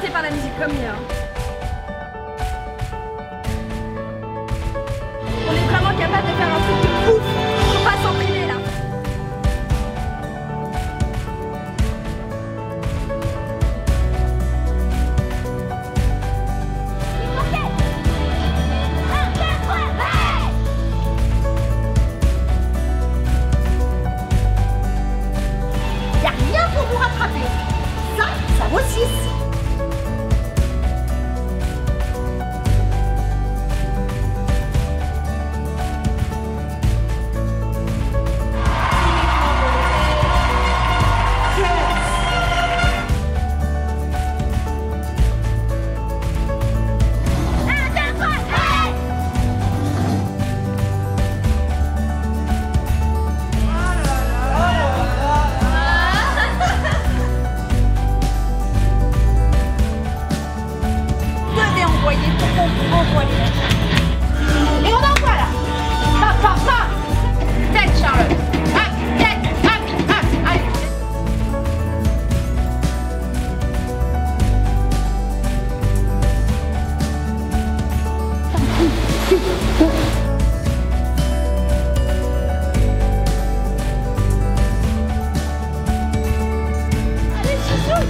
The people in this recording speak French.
porté par la musique comme hier. On est vraiment capable de faire un truc de ouf. Faut pas s'en priver là. Y'a rien pour vous rattraper. Ça vaut 6. Et on envoie là. Pa. Tête Charlotte. Tête. Allez. Allez, Chouchou.